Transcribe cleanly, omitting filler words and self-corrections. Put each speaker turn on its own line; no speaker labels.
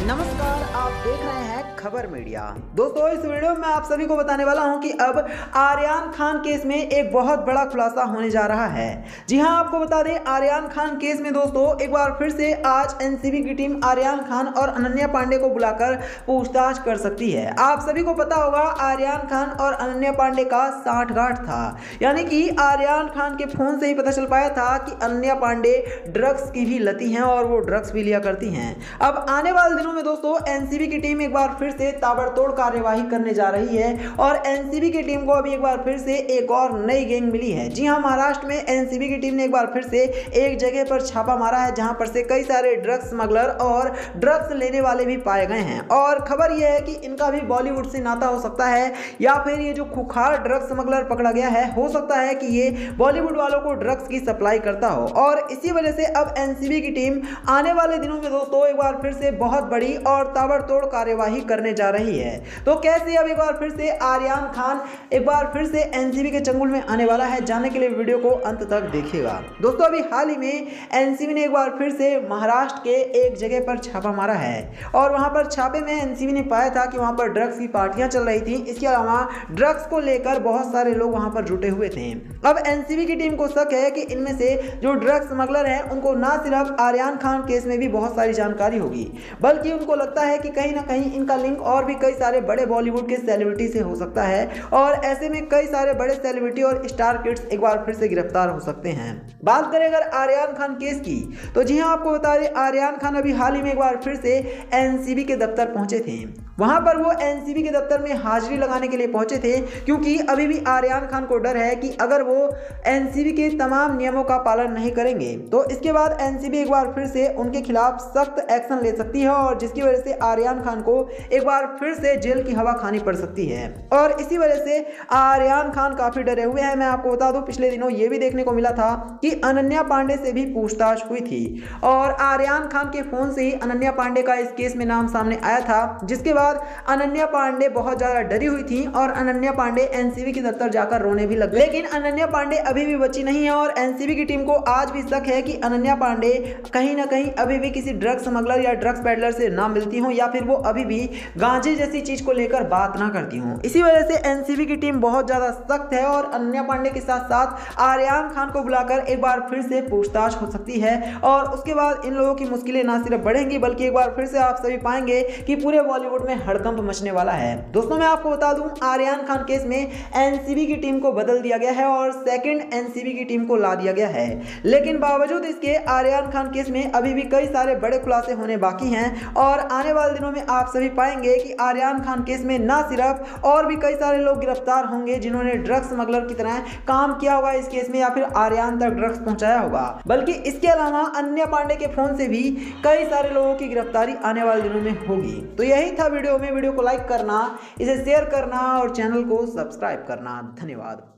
नमस्कार, आप देख रहे हैं खबर मीडिया। दोस्तों, इस वीडियो में आप सभी को बताने वाला हूं कि अब आर्यन खान केस में एक बहुत बड़ा खुलासा होने जा रहा है। जी हां, आपको बता दें, आर्यन खान केस में दोस्तों एक बार फिर से आज एनसीबी की टीम आर्यन खान और अनन्या पांडे को बुलाकर पूछताछ कर सकती है। आप सभी को पता होगा, आर्यन खान और अनन्या पांडे का साठगांठ था, यानी कि आर्यन खान के फोन से ही पता चल पाया था कि अनन्या पांडे ड्रग्स की भी लती हैं और वो ड्रग्स भी लिया करती हैं। अब आने वाले दिनों में दोस्तों एनसीबी की टीम एक बार फिर से ताबड़तोड़ कार्यवाही करने जा रही है और एनसीबी की टीम को अभी एक बार फिर से एक और नई गैंग मिली है। जी हां, महाराष्ट्र में एनसीबी की टीम ने एक बार फिर से एक जगह पर छापा मारा है, जहां पर से कई सारे ड्रग्स स्मगलर और ड्रग्स लेने वाले भी पाए गए हैं। और खबर यह है कि इनका भी बॉलीवुड से नाता हो सकता है, या फिर ये जो खुखार ड्रग्स स्मगलर पकड़ा गया है, हो सकता है कि ये बॉलीवुड वालों को ड्रग्स की सप्लाई करता हो। और इसी वजह से अब एनसीबी की टीम आने वाले दिनों में दोस्तों एक बार फिर से बहुत बड़ी और ताबड़तोड़ कार्यवाही करने जा रही है। तो कैसे अब एक बार फिर से आर्यन खान एक बार फिर से एनसीबी के चंगुल में आने वाला है, जानने के लिए वीडियो को अंत तक देखिएगा। दोस्तों, अभी हाल ही में एनसीबी ने एक बार फिर से महाराष्ट्र के एक जगह पर छापा मारा है और वहां पर छापे में एनसीबी ने पाया था कि वहां पर ड्रग्स की पार्टियां चल रही थी। इसके अलावा ड्रग्स को लेकर बहुत सारे लोग वहां पर जुटे हुए थे। अब एनसीबी की टीम को शक है कि इनमें से जो ड्रग्स स्मगलर हैं, उनको ना सिर्फ आर्यन खान केस में भी बहुत सारी जानकारी होगी, बल्कि उनको लगता है कि कहीं ना कहीं इनका लिंक और भी कई सारे बड़े बॉलीवुड के सेलिब्रिटी से हो सकता है। और ऐसे में कई सारे बड़े सेलिब्रिटी और स्टार किड्स एक बार फिर से गिरफ्तार हो सकते हैं। बात करें अगर आर्यन खान केस की, तो जी हां, आपको बता दें, आर्यन खान अभी हाल ही में एक बार फिर से एनसीबी के दफ्तर पहुंचे थे। वहां पर वो एनसीबी के दफ्तर में हाजिरी लगाने के लिए पहुंचे थे, क्योंकि अभी भी आर्यन खान को डर है कि अगर वो एनसीबी के तमाम नियमों का पालन नहीं करेंगे तो इसके बाद एनसीबी एक बार फिर से उनके खिलाफ सख्त एक्शन ले सकती है, और जिसकी वजह से आर्यन खान को एक बार फिर से जेल की हवा खानी पड़ सकती है। और इसी वजह से आर्यन खान काफी डरे हुए हैं। मैं आपको बता दूं, पिछले दिनों ये भी देखने को मिला था कि अनन्या पांडे से भी पूछताछ हुई थी और आर्यन खान के फोन से ही अनन्या पांडे का इस केस में नाम सामने आया था, जिसके बाद अनन्या पांडे बहुत ज्यादा डरी हुई थी और अनन्या पांडे एनसीबी के दफ्तर जाकर रोने भी लग गई। लेकिन अनन्या पांडे अभी भी बची नहीं है और एनसीबी की टीम को आज भी शक है कि अनन्या पांडे कहीं ना कहीं अभी भी किसी ड्रग्स स्मगलर या ड्रग्स पेडलर से ना मिलती हो, या फिर वो अभी भी गांजे जैसी चीज को लेकर बात ना करती हूं। इसी वजह से एनसीबी की टीम बहुत ज्यादा सख्त है और अनन्या पांडे के साथ साथ आर्यन खान को बुलाकर एक बार फिर से पूछताछ हो सकती है। और उसके बाद इन लोगों की मुश्किलें ना सिर्फ बढ़ेंगी, बल्कि एक बार फिर से आप सभी पाएंगे कि पूरे बॉलीवुड में हड़कंप मचने वाला है। दोस्तों, मैं आपको बता दूं, आर्यन खान केस में एनसीबी की टीम को बदल दिया गया है और सेकंड एनसीबी की टीम को ला दिया गया है। लेकिन बावजूद इसके आर्यन खान केस में अभी भी कई सारे बड़े खुलासे होने बाकी हैं और आने वाले दिनों में आप सभी पाएंगे कि आर्यन खान केस में ना सिर्फ और भी कई सारे लोग गिरफ्तार होंगे जिन्होंने ड्रग्स स्मगलर की तरह काम किया होगा इस केस में, या फिर आर्यन तक ड्रग्स पहुंचाया होगा, बल्कि इसके अलावा अनन्या पांडे के फोन से भी कई सारे लोगों की गिरफ्तारी आने वाले दिनों में होगी। तो यही था वीडियो में। वीडियो को लाइक करना, इसे शेयर करना और चैनल को सब्सक्राइब करना। धन्यवाद।